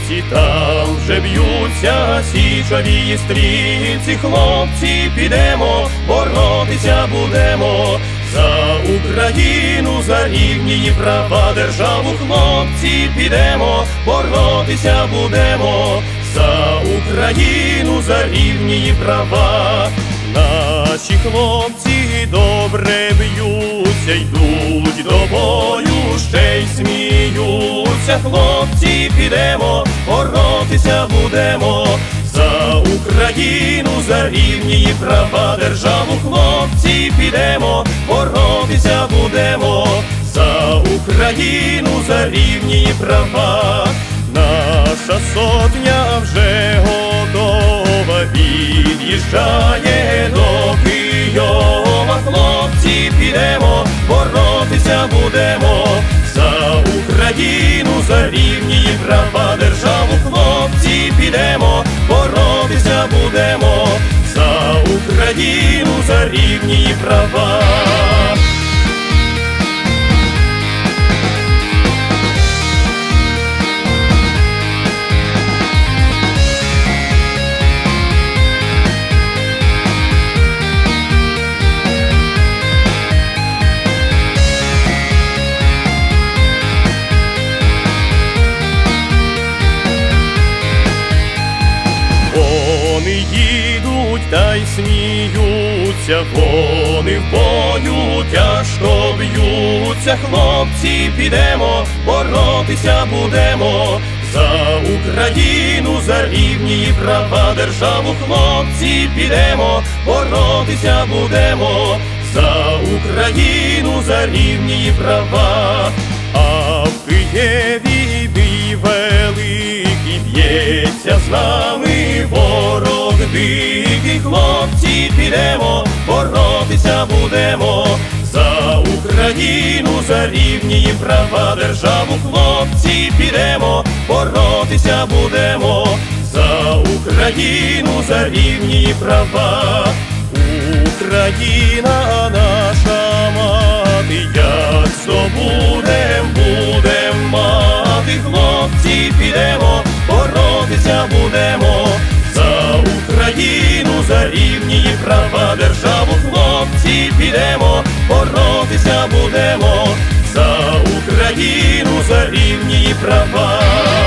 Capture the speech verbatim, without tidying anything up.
Хлопці там вже б'ються, січові стрільці, хлопці, підемо, боротися будемо за Україну, за рівні її права, державу, хлопці, підемо, боротися будемо за Україну, за рівні її права. Наші хлопці добре б'ються, йдуть до бою, ще й сміються, хлопці, підемо, боротися будемо за Україну, за рівні її права, державу, хлопці, підемо, боротися будемо за Україну, за рівні її права. Наша сотня вже готова, від'їжджає до Києва, хлопці, підемо, боротися будемо за Україну, за рівні її права, державу, хлопці, підемо, боротися будемо за Україну, за рівні її права. Вони їдуть та й сміються, вони в бою тяжко б'ються, хлопці, підемо, боротися будемо за Україну, за рівні її права, державу, хлопці, підемо, боротися будемо за Україну, за рівні її права. А в Києві бій великий б'ється з нами ворог дикий, хлопці, підемо, боротися будемо за Україну, за рівні її права, державу, хлопці, підемо, боротися будемо за Україну, за рівні її права. Україна наша мати, як здобудем, будем мати, хлопці, підемо, боротися будемо за Україну, за рівні її права, державу, хлопці, підемо, боротися будемо за Україну, за рівні її права.